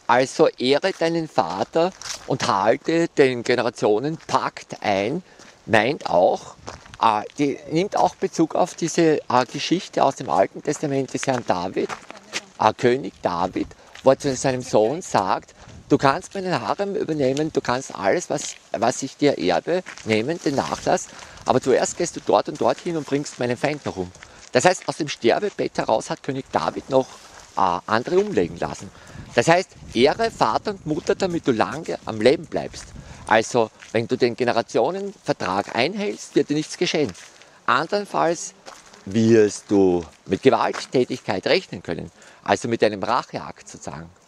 Also ehre deinen Vater und halte den Generationenpakt ein, meint auch, die nimmt auch Bezug auf diese Geschichte aus dem Alten Testament des Herrn David, König David, wo er zu seinem Sohn sagt, du kannst meinen Harem übernehmen, du kannst alles, was ich dir erbe, nehmen, den Nachlass, aber zuerst gehst du dort und dorthin und bringst meinen Feind noch um. Das heißt, aus dem Sterbebett heraus hat König David noch andere umlegen lassen. Das heißt, ehre Vater und Mutter, damit du lange am Leben bleibst. Also, wenn du den Generationenvertrag einhältst, wird dir nichts geschehen. Andernfalls wirst du mit Gewalttätigkeit rechnen können, also mit einem Racheakt sozusagen.